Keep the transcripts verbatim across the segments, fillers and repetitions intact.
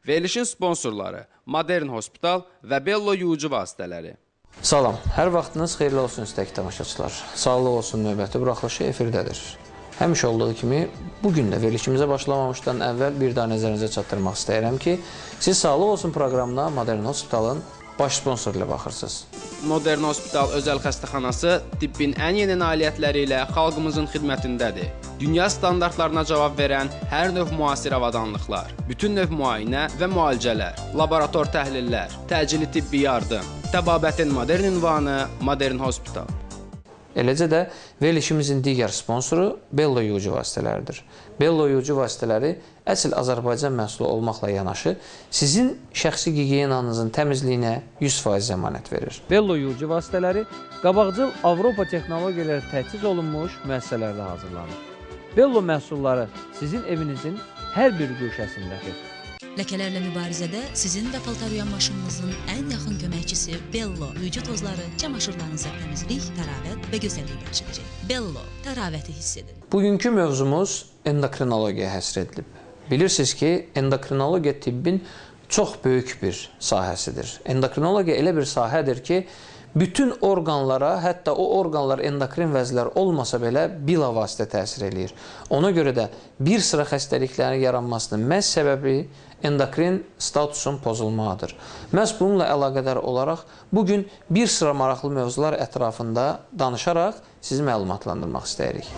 Verilişin sponsorları Modern Hospital və Bello yuyucu vasitələri. Salam, hər vaxtınız xeyirli olsun istəkli tamaşaçılar. Sağlıq olsun növbəti buraxılışı efirdədir. Həmişə olduğu kimi, bugün də verilişimizə başlamamışdan əvvəl bir daha nəzərinizə çatdırmaq istəyirəm ki, siz Sağlıq olsun proqramına Modern Hospitalın baş sponsor ilə baxırsınız. Modern Hospital özəl xəstəxanası tibbin ən yeni nailiyyətləri ilə xalqımızın xidmətindədir. Dünya standartlarına cavab verən hər növ müasir avadanlıqlar, bütün növ müayinə və müalicələr, laborator təhlillər, təcili tibbi yardım, təbabətin modern ünvanı Modern Hospital. Eləcə də verilişimizin digər sponsoru Bello yuyucu vasitələridir. Bello yuyucu vasitələri əsl Azərbaycan məhsulu olmaqla yanaşı, sizin şəxsi gigiyenanızın təmizliyinə yüz faiz zəmanət verir. Bello yuyucu vasitələri qabaqcıl Avropa texnologiyaları təchiz olunmuş müəssisələrdə hazırlanır. Bello məhsulları sizin evinizin hər bir güşəsindədir. Ləkələrlə mübarizədə sizin və paltaryuyan maşınınızın ən yaxın köməkçisi Bello yuyucu tozları çamaşırlarınıza təmizlik, təravət və gözəllik bəxş edəcək. Bello, təravəti hiss edin. Bugünkü mövzumuz endokrinologiyaya həsr edilib. Bilirsiniz ki, endokrinologiya tibbin çox böyük bir sahəsidir. Endokrinologiya elə bir sahədir ki, bütün orqanlara, hətta o orqanlar endokrin vəzlər olmasa belə bilavasitə təsir eləyir. Ona görə də bir sıra xəstəliklərin yaranmasının məhz səbəbi endokrin statusun pozulmağıdır. Məhz bununla əlaqədar olaraq bugün bir sıra maraqlı mövzular ətrafında danışaraq sizi məlumatlandırmaq istəyirik.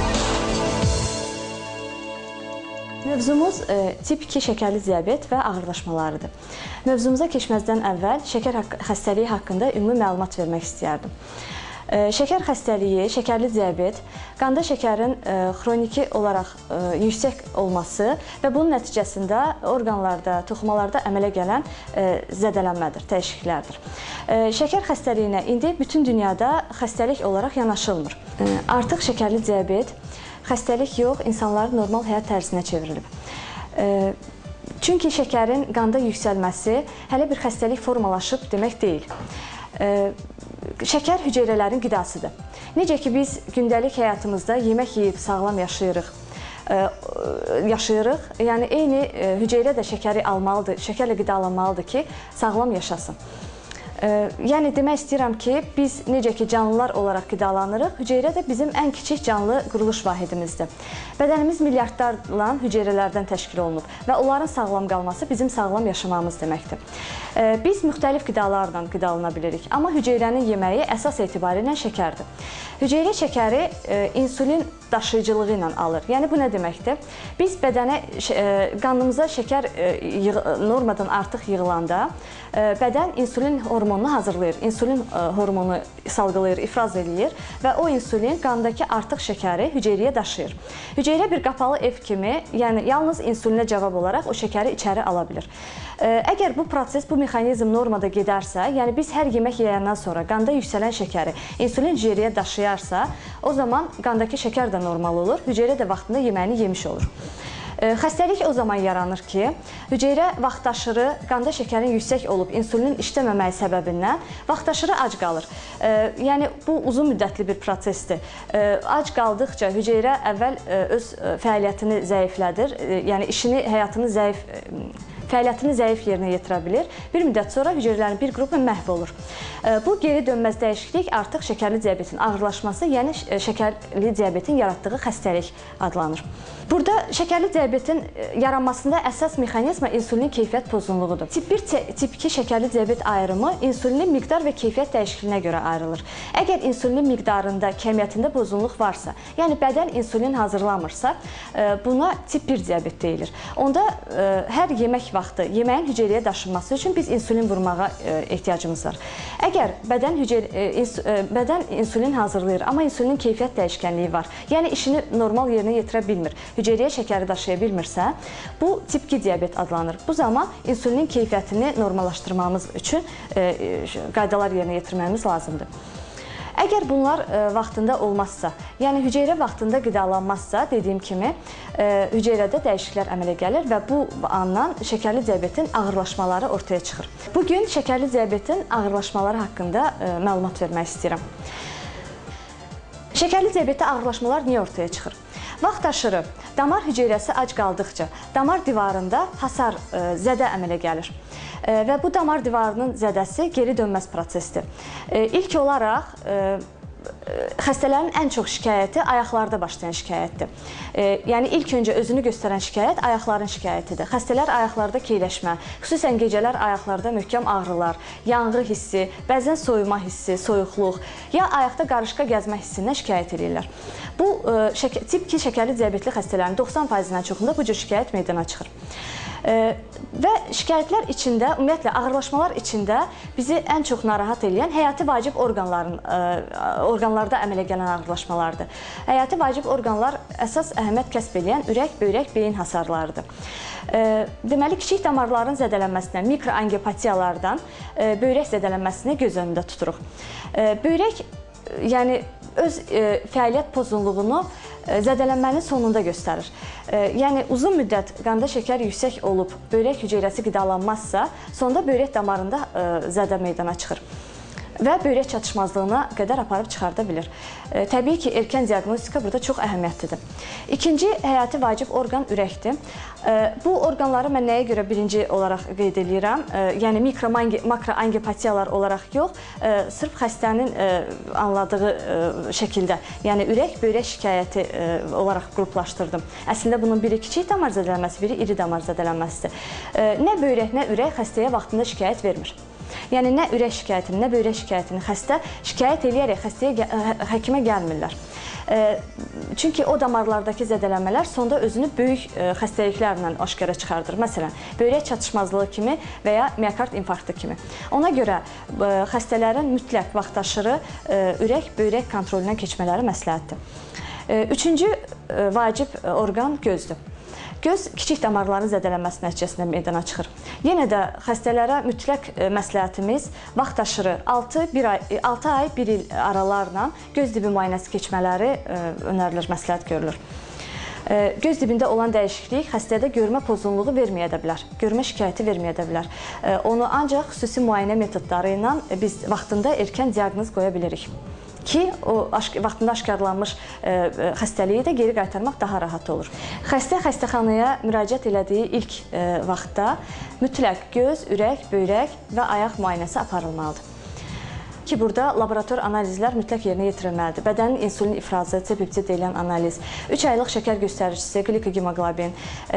Mövzumuz e, tip iki şəkərli diabet və ağırlaşmalarıdır. Mövzumuza keçməzdən əvvəl şəkər xəstəliyi haqqında ümumi məlumat vermək istəyərdim. E, şəkər xəstəliyi, şəkərli diabet, qanda şəkərin e, xroniki olaraq e, yüksək olması və bunun nəticəsində orqanlarda, toxumalarda əmələ gələn e, zədələnmədir, dəyişikliklərdir. E, şəkər xəstəliyinə indi bütün dünyada xəstəlik olaraq yanaşılmır. E, artıq şəkərli diabet xəstəlik yox, insanların normal həyat tərzinə çevrilib. Çünki şəkərin qanda yüksəlməsi hələ bir xəstəlik formalaşıb demək deyil. Şəkər hüceyrələrin qidasıdır. Necə ki, biz gündəlik həyatımızda yemək yeyib sağlam yaşayırıq, yaşayırıq, yəni eyni hüceyrə də şəkəri almalıdır, şəkərlə qidalanmalıdır ki, sağlam yaşasın. Yəni, demək istəyirəm ki, biz necə ki, canlılar olaraq qidalanırıq, hüceyrə də bizim ən kiçik canlı quruluş vahidimizdir. Bədənimiz milyardlarla hüceyrələrdən təşkil olunub və onların sağlam qalması bizim sağlam yaşamamız deməkdir. Biz müxtəlif qidalarla qidalana bilirik, amma hüceyrənin yeməyi əsas etibarilə şəkərdir. Hüceyrə şəkəri insulin daşıyıcılığı ilə alır. Yəni, bu nə deməkdir? Biz bədənə, qanımıza şəkər normadan artıq yığılanda, bədən insulin hormonunu hazırlayır, insulin hormonu salgılayır, ifraz eləyir və o insulin qandakı artıq şəkəri hüceyrəyə daşıyır. Hüceyrə bir qapalı ev kimi, yəni yalnız insulinə cavab olaraq o şəkəri içəri ala bilir. Əgər bu proses, bu mexanizm normada gedərsə, yəni biz hər yemək yeyəndən sonra qanda yüksələn şəkəri insulin hüceyrəyə daşıyarsa, o zaman qandakı şəkər də normal olur, hüceyrə də vaxtında yeməyini yemiş olur. Xəstəlik o zaman yaranır ki, hüceyrə vaxtaşırı qanda şəkərin yüksək olub insulinin işləməməyi səbəbindən vaxtaşırı ac qalır. Yəni, bu uzun müddətli bir prosesdir. Ac qaldıqca hüceyrə əvvəl öz fəaliyyətini zəiflədir, yəni işini, həyatını zəif fəaliyyətini zəif yerinə yetirə bilir. Bir müddət sonra hüceyrələrin bir qrupu məhv olur. Bu geri dönməz dəyişiklik artıq şəkərli diabetin ağırlaşması, yəni şəkərli diabetin yaratdığı xəstəlik adlanır. Burada şəkərli diabetin yaranmasında əsas mexanizma insulinin keyfiyyət pozğunluğudur. Tip bir, tip iki şəkərli diabet ayrımı insulinin miqdar və keyfiyyət dəyişikliyinə görə ayrılır. Əgər insulinin miqdarında, kəmiyyətində pozğunluq varsa, yəni bədən insulin hazırlamırsa, buna tip bir diabet deyilir. Onda hər yemək vaxtı yeməyin hüceyrəyə daşınması üçün biz insulin vurmağa ehtiyacımız var. Əgər bədən, hücrə, bədən insulin hazırlayır, amma insulinin keyfiyyət dəyişkənliyi var, yəni işini normal yerinə yetirə bilmir, hüceyrəyə şəkəri daşıya bilmirsə, bu tip iki diabet adlanır. Bu zaman insulinin keyfiyyətini normallaşdırmamız üçün qaydalar yerinə yetirmemiz lazımdır. Əgər bunlar vaxtında olmazsa, yəni hüceyrə vaxtında qidalanmazsa, dediyim kimi, hüceyrədə dəyişikliklər əmələ gəlir və bu andan şəkərli diabetin ağırlaşmaları ortaya çıxır. Bugün şəkərli diabetin ağırlaşmaları haqqında məlumat vermək istəyirəm. Şəkərli diabetdə ağırlaşmalar niyə ortaya çıxır? Vaxt aşırı damar hüceyrəsi ac qaldıqca damar divarında hasar zədə əmələ gəlir. Və bu damar divarının zədəsi geri dönməz prosesdir. İlk olaraq xəstələrin ən çox şikayəti ayaqlarda başlayan şikayətdir. Yəni ilk öncə özünü göstərən şikayət ayaqların şikayətidir. Xəstələr ayaqlarda keyləşmə, xüsusən gecələr ayaqlarda möhkəm ağrılar, yanğı hissi, bəzən soyuma hissi, soyuqluq, ya ayaqda qarışqa gəzmə hissindən şikayət edirlər. Bu tip iki şəkərli diabetli xəstələrin doxsan faizindən çoxunda bu cür şikayət meydana çıxır. Və şikayətlər içində, ümumiyyətlə ağırlaşmalar içində bizi ən çox narahat edən həyati vacib orqanların orqanlarda əmələ gələn ağırlaşmalardır. Həyati vacib orqanlar əsas əhəmiyyət kəsb edən ürək, böyrək, beyin hasarlarıdır. Deməli, kiçik damarların zədələnməsindən, mikroangiopatiyalardan böyrək zədələnməsini göz önündə tuturuq. Böyrək, yəni öz fəaliyyət pozğunluğunu zədələnmənin sonunda göstərir. Yəni uzun müddət qanda şəkər yüksək olub, böyrək hüceyrəsi qidalanmazsa, sonda böyrək damarında zədə meydana çıxır və böyrək çatışmazlığına qədər aparıb çıxarda bilir. Təbii ki, erkən diaqnostika burada çox əhəmiyyətlidir. İkinci həyati vacib orqan ürəkdir. Bu orqanları mən nəyə görə birinci olaraq qeyd edirəm? Yəni makroangiopatiyalar olaraq yox, sırf xəstənin anladığı şəkildə, yəni ürək, böyrək şikayəti olaraq qruplaşdırdım. Əslində bunun biri kiçik damar zədələnməsi, biri iri damar zədələnməsidir. Nə böyrək, nə ürək xəstəyə vaxtında şikayət vermir. Yəni nə ürək şikayətini, nə böyrək şikayətini xəstə şikayət eləyərək xəstəyə həkimə gəlmirlər. Çünki o damarlardakı zədələnmələr sonda özünü böyük xəstəliklərlə aşkara çıxardır. Məsələn, böyrək çatışmazlığı kimi və ya miokard infarktı kimi. Ona görə xəstələrin mütləq vaxtaşırı ürək, böyrək kontrolündən keçmələri məsləhətdir. Üçüncü vacib orqan gözdür. Göz kiçik damarların zədələnməsi nəticəsində meydana çıxır. Yenə də xəstələrə mütləq məsləhətimiz vaxt aşırı altı ay, bir il aralarla göz dibi müayinəsi keçmələri önərilir, məsləhət görülür. Göz dibində olan dəyişiklik xəstədə görmə pozğunluğu verməyə də bilər, görmə şikayəti verməyə də bilər. Onu ancaq xüsusi müayinə metodları ilə biz vaxtında erkən diaqnoz qoya bilirik ki, o vaxtında aşkarlanmış xəstəliyi də geri qaytarmaq daha rahat olur. Xəstə xəstəxanaya müraciət elədiyi ilk vaxtda mütləq göz, ürək, böyrək və ayaq müayinəsi aparılmalıdır. Ki, burada laborator analizlər mütləq yerinə yetirilməlidir. Bədənin insulin ifrazı, C-peptid deyilən analiz, üç aylıq şəkər göstəricisi, glikohemoqlobin,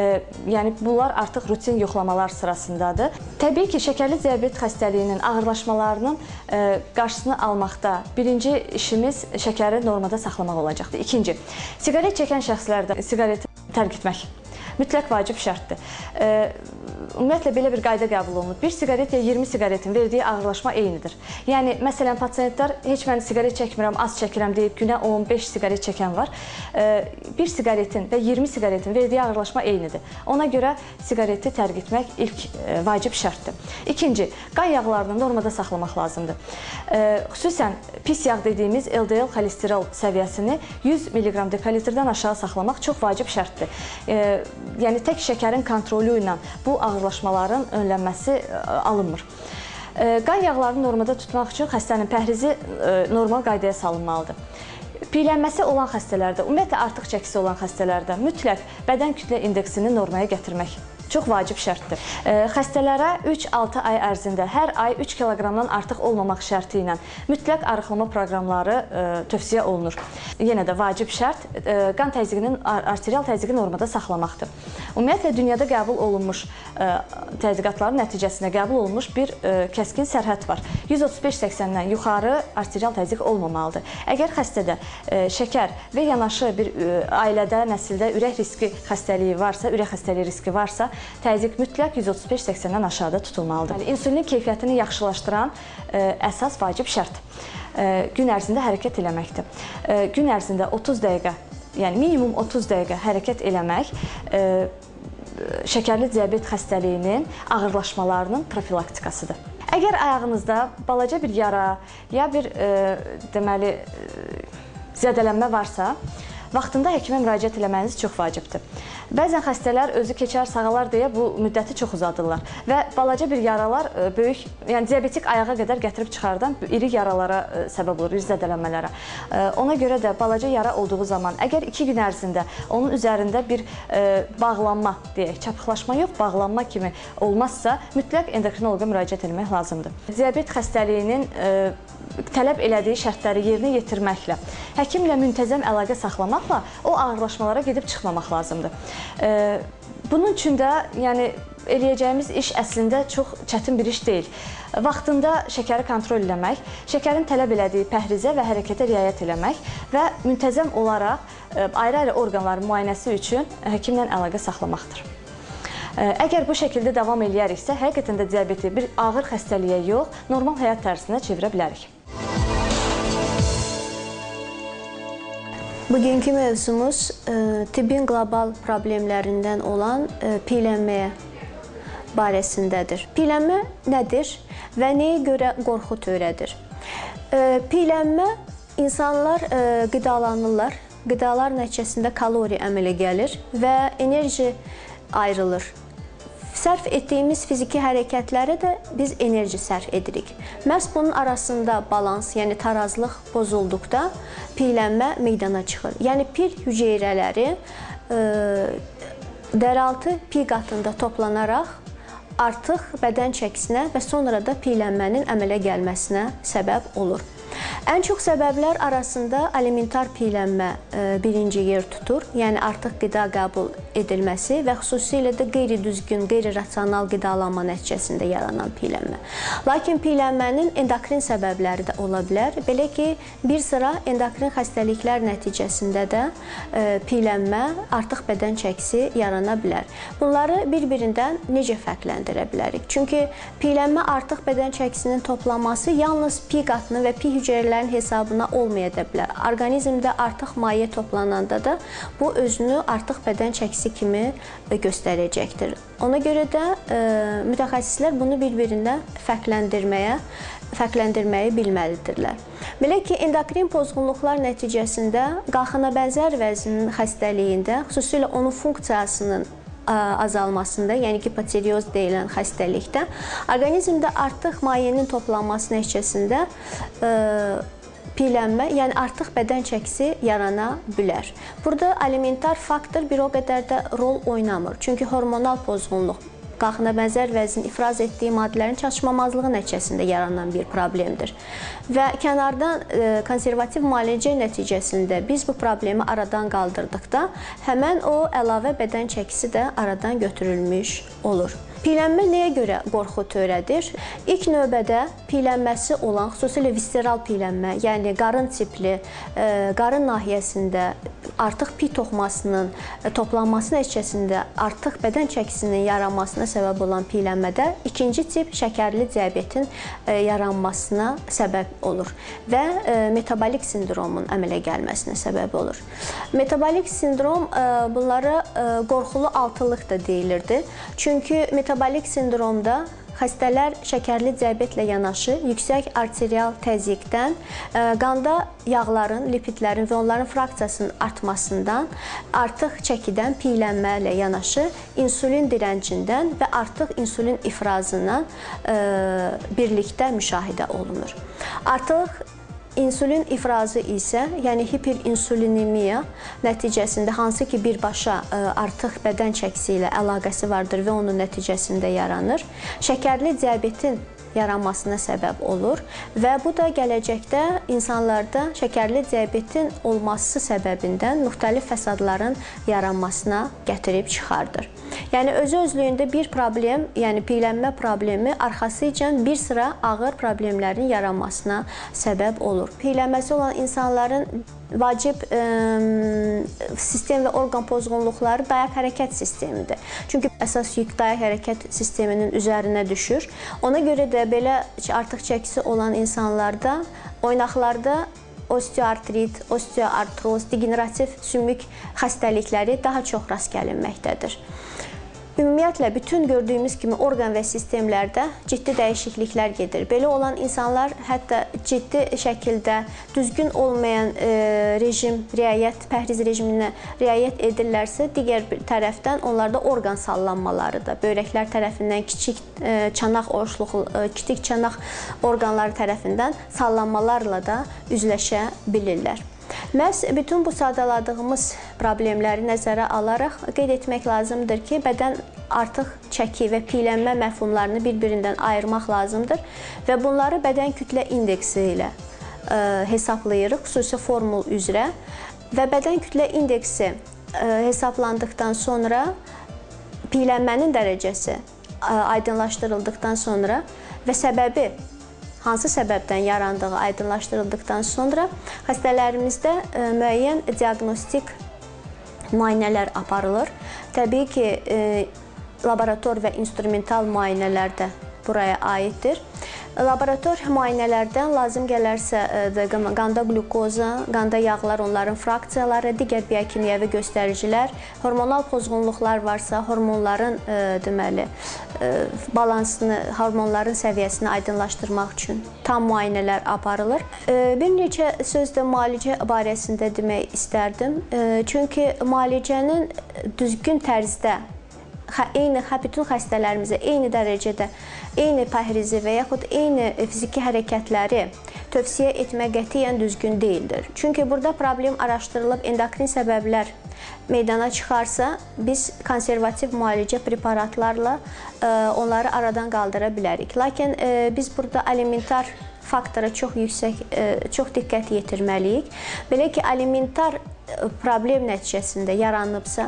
yəni bunlar artıq rutin yoxlamalar sırasındadır. Təbii ki, şəkərli diabet xəstəliyinin ağırlaşmalarının qarşısını almaqda birinci işimiz şəkəri normada saxlamaq olacaqdır. İkinci, siqaret çəkən şəxslərdə siqareti tərk etmək mütləq vacib şərtdir. Ümumiyyətlə, belə bir qayda qəbul olunur. Bir siqaret ya iyirmi siqaretin verdiyi ağırlaşma eynidir. Yəni, məsələn, pasiyentlər heç mən siqaret çəkmirəm, az çəkirəm deyib günə on beş siqaret çəkən var. Bir siqaretin və iyirmi siqaretin verdiyi ağırlaşma eynidir. Ona görə siqareti tərk etmək ilk vacib şərtdir. İkinci, qan yağlarını normada saxlamaq lazımdır. Xüsusən pis yağ dediyimiz L D L xolesterol səviyyəsini yüz milliqram dekalitrdən aşağı saxlamaq çox vacib şərtdir. Yəni, tək şəkərin kontrolü ilə bu ağırlaşmaların önlənməsi alınmır. Qan yağlarını normada tutmaq üçün xəstənin pəhrizi normal qaydaya salınmalıdır. Piylənməsi olan xəstələrdə, ümumiyyətlə artıq çəkisi olan xəstələrdə mütləq bədən kütlə indeksini normaya gətirmək çox vacib şərtdir. Xəstələrə üç altı ay ərzində hər ay üç kiloqramdan artıq olmamaq şərti ilə mütləq arıqlama proqramları tövsiyə olunur. Yenə də vacib şərt qan təzyiqinin, arterial təzyiqi normada saxlamaqdır. Ümumiyyətlə, dünyada qəbul olunmuş tədqiqatların nəticəsində qəbul olunmuş bir kəskin sərhəd var. yüz otuz beş səksəndən yuxarı arterial təzyiq olmamalıdır. Əgər xəstədə şəkər və yanaşı bir ailədə, nəsildə ürək riski xəstəliyi varsa, ürək xəstəliyi riski varsa, təzyiq mütləq yüz otuz beş səksəndən aşağıda tutulmalıdır. İnsulinin keyfiyyətini yaxşılaşdıran əsas vacib şərt gün ərzində hərəkət eləməkdir. Gün ərzində otuz dəqiqə, yəni minimum otuz dəqiqə hərəkət eləmək şəkərli diabet xəstəliyinin ağırlaşmalarının profilaktikasıdır. Əgər ayağınızda balaca bir yara ya bir deməli zədələnmə varsa, vaxtında həkimə müraciət eləməniz çox vacibdir. Bəzən xəstələr özü keçər, sağalar deyə bu müddəti çox uzadırlar və balaca bir yaralar böyük, yəni diabetik ayağa qədər gətirib çıxardan iri yaralara səbəb olur, iri zədələnmələrə. Ona görə də balaca yara olduğu zaman, əgər iki gün ərzində onun üzərində bir bağlanma deyək, çapıqlaşma yox, bağlanma kimi olmazsa, mütləq endokrinoloqa müraciət etmək lazımdır. Diabet xəstəliyinin tələb elədiyi şərtləri yerinə yetirməklə, həkimlə müntəzəm əlaqə saxlamaqla o ağırlaşmalara gedib çıxmamaq lazımdır. Bunun üçün də yəni, eləyəcəyimiz iş əslində çox çətin bir iş deyil. Vaxtında şəkəri kontrol eləmək, şəkərin tələb elədiyi pəhrizə və hərəkətə riayət eləmək və müntəzəm olaraq ayrı-ayrı orqanların müayinəsi üçün həkimlə əlaqə saxlamaqdır. Əgər bu şəkildə davam eləyəriksə, həqiqətən də diabeti bir ağır xəstəliyə yox, normal həyat tərzinə çevirə bilərik. Bugünkü mövzumuz tibbin qlobal problemlərindən olan piylənməyə barəsindədir. Piylənmə nədir və nəyə görə qorxu törədir? Piylənmə, insanlar qidalanırlar, qidalar nəticəsində kalori əmələ gəlir və enerji ayrılır. Sərf etdiyimiz fiziki hərəkətlərə də biz enerji sərf edirik. Məhz bunun arasında balans, yəni tarazlıq pozulduqda piylənmə meydana çıxır. Yəni pil hüceyrələri dəraltı piy qatında toplanaraq artıq bədən çəkisinə və sonra da piylənmənin əmələ gəlməsinə səbəb olur. Ən çox səbəblər arasında alimentar piylənmə birinci yer tutur. Yəni artıq qida qəbul edilməsi və xüsusilə də qeyri-düzgün, qeyri-rasional qidalanma nəticəsində yaranan piylənmə. Lakin piylənmənin endokrin səbəbləri də ola bilər. Belə ki, bir sıra endokrin xəstəliklər nəticəsində də piylənmə, artıq bədən çəkisi yarana bilər. Bunları bir-birindən necə fərqləndirə bilərik? Çünki piylənmə artıq bədən çəkisinin toplanması yalnız piy qatını və piy hüceyrələrin hesabına olmaya da bilər. Orqanizmdə artıq maye toplananda da bu özünü artıq bədən çəkisi kimi göstərəcəkdir. Ona görə də e, mütəxəssislər bunu bir-birindən fərqləndirməyə, fərqləndirməyi bilməlidirlər. Belə ki, endokrin pozğunluqlar nəticəsində qalxana bənzər vəznin xəstəliyində, xüsusilə onun funksiyasının azalmasında, yəni hipotireoz deyilən xəstəlikdə, orqanizmdə artıq mayenin toplanması nəticəsində piylənmə, yəni artıq bədən çəkisi yarana bilər. Burada alimentar faktor bir o qədər də rol oynamır. Çünki hormonal pozğunluq, qalxana bənzər vəzin ifraz etdiyi maddələrin çatışmamazlığı nəticəsində yaranan bir problemdir. Və kənardan konservativ müalicə nəticəsində biz bu problemi aradan qaldırdıqda, həmən o əlavə bədən çəkisi də aradan götürülmüş olur. Piylənmə nəyə görə qorxu törədir? İlk növbədə piylənməsi olan, xüsusilə visceral piylənmə, yəni qarın tipli, qarın nahiyəsində artıq piy toxumasının toplanması nəticəsində artıq bədən çəkisinin yaranmasına səbəb olan piylənmədə ikinci tip şəkərli diabetin yaranmasına səbəb olur və metabolik sindromun əmələ gəlməsinə səbəb olur. Metabolik sindrom bunlara qorxulu altılıq da deyilirdi. Çünki metabolik sindromda xəstələr şəkərli diabetlə yanaşı yüksək arterial təzyiqdən, qanda yağların, lipidlərin və onların fraksiyasının artmasından, artıq çəkidən, piylənmə ilə yanaşı insulin dirəncindən və artıq insulin ifrazından birlikdə müşahidə olunur. Artıq İnsulin ifrazı isə, yəni hiperinsulinemiya nəticəsində hansı ki birbaşa artıq bədən çəkisi ilə əlaqəsi vardır və onun nəticəsində yaranır, şəkərli diabetin yaranmasına səbəb olur və bu da gələcəkdə insanlarda şəkərli diabetin olması səbəbindən müxtəlif fəsadların yaranmasına gətirib çıxardır. Yəni özü-özlüyündə bir problem, yəni piylənmə problemi arxasıca bir sıra ağır problemlərin yaranmasına səbəb olur. Piylənməsi olan insanların vacib ə, sistem və orqan pozğunluqları dayaq hərəkət sistemidir. Çünki əsas yük dayaq hərəkət sisteminin üzərinə düşür. Ona görə də belə artıq çəkisi olan insanlarda, oynaqlarda osteoartrit, osteoartroz, degenerativ sümük xəstəlikləri daha çox rast gəlinməkdədir. Ümumiyyətlə, bütün gördüyümüz kimi orqan və sistemlərdə ciddi dəyişikliklər gedir. Belə olan insanlar hətta ciddi şəkildə düzgün olmayan e, rejim, riayət, pəhriz rejiminə riayət edirlərsə, digər bir tərəfdən onlarda orqan sallanmaları da, böyrəklər tərəfindən kiçik e, çanaq oruçluq, e, kiçik çanaq orqanları tərəfindən sallanmalarla da üzləşə bilirlər. Məhz bütün bu sadaladığımız problemləri nəzərə alaraq qeyd etmək lazımdır ki, bədən artıq çəki və piylənmə məfhumlarını bir-birindən ayırmaq lazımdır və bunları bədən kütlə indeksi ilə e, hesablayırıq, xüsusi formul üzrə və bədən kütlə indeksi e, hesablandıqdan sonra piylənmənin dərəcəsi e, aydınlaşdırıldıqdan sonra və səbəbi hansı səbəbdən yarandığı aydınlaşdırıldıqdan sonra xəstələrimizdə e, müəyyən diaqnostik müayinələr aparılır. Təbii ki, e, laborator və instrumental müayinələr də buraya aiddir. Laborator müayinələrdən lazım gələrsə e, qanda glukoza, qanda yağlar, onların fraksiyaları, digər biokimyəvi göstəricilər, hormonal pozğunluqlar varsa, hormonların e, deməli, e, balansını, hormonların səviyyəsini aydınlaşdırmaq üçün tam müayinələr aparılır. E, bir neçə söz də müalicə barəsində demək istərdim. E, çünki müalicənin düzgün tərzdə eyni bütün xəstələrimizə eyni dərəcədə eyni pəhrizi və yaxud eyni fiziki hərəkətləri tövsiyə etmək qətiyyən düzgün deyildir. Çünki burada problem araşdırılıb endokrin səbəblər meydana çıxarsa, biz konservativ müalicə preparatlarla onları aradan qaldıra bilərik. Lakin biz burada alimentar faktora çox yüksək, çox diqqət yetirməliyik. Belə ki, alimentar problem nəticəsində yaranıbsa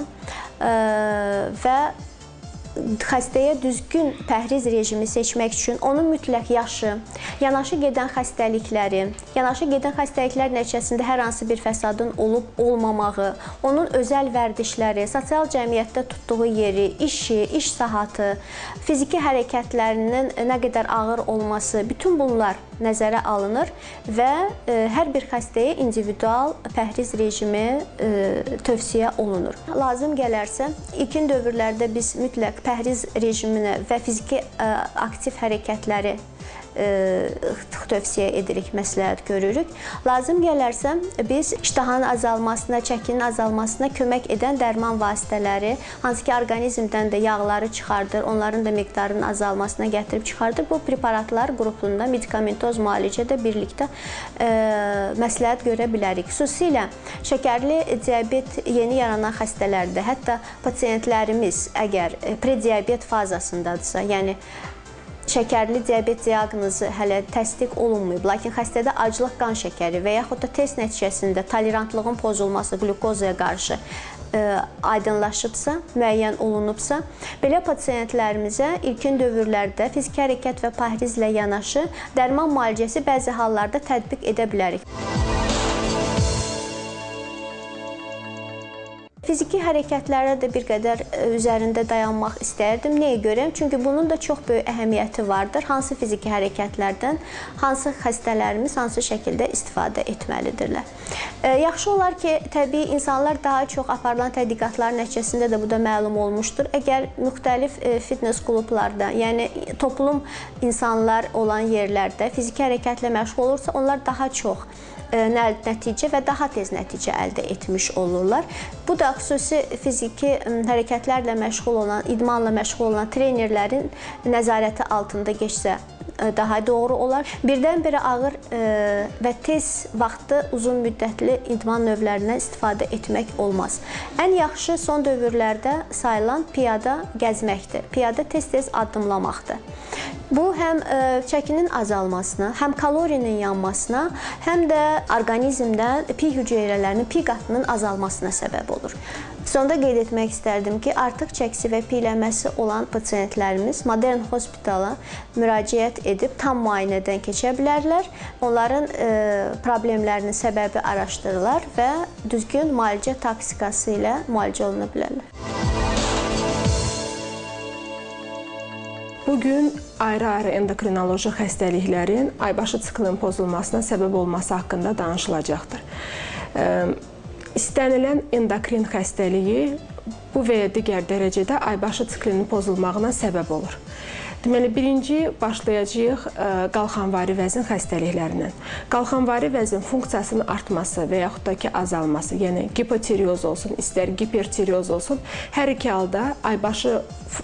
və xəstəyə düzgün pəhriz rejimi seçmək üçün onun mütləq yaşı, yanaşı gedən xəstəlikləri, yanaşı gedən xəstəliklər nəticəsində hər hansı bir fəsadın olub-olmamağı, onun özəl vərdişləri, sosial cəmiyyətdə tutduğu yeri, işi, iş saatı, fiziki hərəkətlərinin nə qədər ağır olması, bütün bunlar nəzərə alınır və e, hər bir xəstəyə individual pəhriz rejimi e, tövsiyə olunur. Lazım gələrsə, ilkin dövrlərdə biz mütləq pəhriz rejiminə və fiziki ə, aktiv hərəkətləri ə, tövsiyə edirik, məsləhət görürük. Lazım gələrsə, biz iştahanın azalmasına, çəkinin azalmasına kömək edən dərman vasitələri, hansı ki, orqanizmdən də yağları çıxardır, onların da miqdarının azalmasına gətirib çıxardır. Bu preparatlar qrupunda medikamentoz müalicədə birlikdə ə, məsləhət görə bilərik. Xüsusilə şəkərli diabet yeni yaranan xəstələrdə, hətta pasiyentlərimiz əgər prediabet fazasındadırsa, yəni şəkərli diabet diaqnozu hələ təsdiq olunmayıb, lakin xəstədə aclıq qan şəkəri və yaxud da test nəticəsində tolerantlığın pozulması qlukozaya qarşı ə, aydınlaşıbsa, müəyyən olunubsa, belə pasiyentlərimizə ilkin dövrlərdə fiziki hərəkət və pəhrizlə yanaşı dərman müalicəsi bəzi hallarda tətbiq edə bilərik. Fiziki hərəkətlərə də bir qədər üzərində dayanmaq istərdim. Nəyə görə? Çünki bunun da çox böyük əhəmiyyəti vardır. Hansı fiziki hərəkətlərdən hansı xəstələrimiz hansı şəkildə istifadə etməlidirlər. Yaxşı olar ki, təbii insanlar daha çox aparılan tədqiqatlar nəticəsində də bu da məlum olmuşdur. Əgər müxtəlif fitness klublarda, yəni toplum insanlar olan yerlərdə fiziki hərəkətlə məşğul olursa, onlar daha çox nəticə və daha tez nəticə əldə etmiş olurlar. Bu da xüsusi fiziki hərəkətlərlə məşğul olan, idmanla məşğul olan trenerlərin nəzarəti altında keçsə daha doğru olar. Birdən-birə ağır və tez vaxtı uzun müddətli idman növlərindən istifadə etmək olmaz. Ən yaxşı son dövrlərdə sayılan piyada gəzməkdir. Piyada tez-tez addımlamaqdır. Bu həm çəkinin azalmasına, həm kalorinin yanmasına, həm də orqanizmdə pi hüceyrələrinin, pi qatının azalmasına səbəb olur. Sonda qeyd etmək istərdim ki, artıq çəkisi və piylənməsi olan pasiyentlərimiz modern hospitala müraciət edib tam müayinədən keçə bilərlər. Onların e, problemlərinin səbəbi araşdırılar və düzgün müalicə taktikası ilə müalicə oluna bilərlər. Bugün ayrı-ayrı endokrinoloji xəstəliklərin aybaşı siklinin pozulmasına səbəb olması haqqında danışılacaqdır. İstənilən endokrin xəstəliyi bu və ya digər dərəcədə aybaşı siklinin pozulmağına səbəb olur. Deməli, birinci başlayacağıq qalxanvari vəzin xəstəliklərindən. Qalxanvari vəzin funksiyasının artması və yaxud da ki, azalması, yəni hipotireoz olsun, istər hipertireoz olsun, hər iki halda aybaşı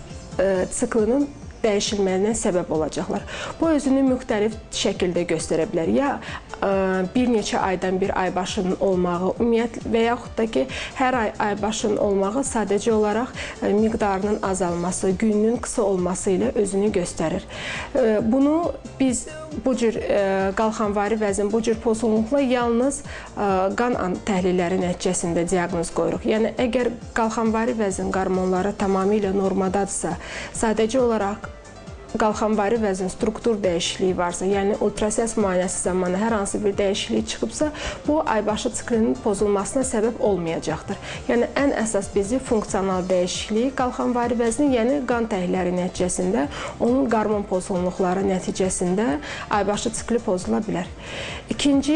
siklinin dəyişilməyinə səbəb olacaqlar. Bu özünü müxtəlif şəkildə göstərə bilər. Ya bir neçə aydan bir aybaşının olmağı, ümumiyyətlə və yaxud da ki, hər ay aybaşının olmağı sadəcə olaraq miqdarının azalması, gününün qısa olması ilə özünü göstərir. Bunu biz bu cür qalxanvari vəzin, bu cür pozğunluqla yalnız qan təhlilləri nəticəsində diaqnoz qoyuruq. Yəni, əgər qalxanvari vəzin qarmonları tamamilə normadadırsa, sadəcə olaraq qalxanvari vəzin struktur dəyişikliyi varsa, yəni ultrasəs müayinəsi zamanı hər hansı bir dəyişiklik çıxıbsa, bu aybaşı siklinin pozulmasına səbəb olmayacaqdır. Yəni, ən əsas bizi funksional dəyişiklik qalxanvari vəzin, yəni qan təhlilləri nəticəsində, onun qarmon pozğunluqları nəticəsində aybaşı sikli pozula bilər. İkinci,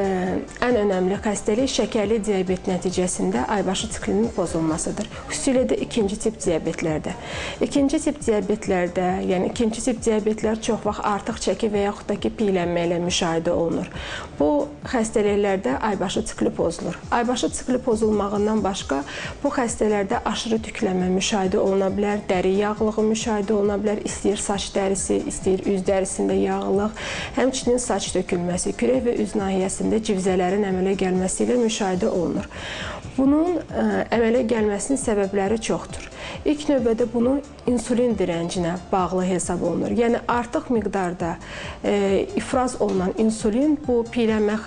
ən önəmli xəstəlik şəkərli diabet nəticəsində aybaşı siklinin pozulmasıdır. Xüsusilə də ikinci tip diabetlərdə. İkinci tip diabetlərdə, yəni ikinci İkinci tip diabetlər çox vaxt artıq çəki və yaxud da ki, piylənmə ilə müşahidə olunur. Bu xəstəliklərdə aybaşı sikli pozulur. Aybaşı sikli pozulmağından başqa bu xəstələrdə aşırı tüklənmə müşahidə oluna bilər, dəri yağlığı müşahidə oluna bilər, istəyir saç dərisi, istəyir üz dərisində yağlıq, həmçinin saç tökülməsi, kürək və üz nahiyəsində civzələrin əmələ gəlməsi ilə müşahidə olunur. Bunun əmələ gəlməsinin səbəbləri çoxdur. İlk növbədə bunu insulin dirəncinə bağlı hesab olunur. Yəni, artıq miqdarda ifraz olunan insulin bu piylənmə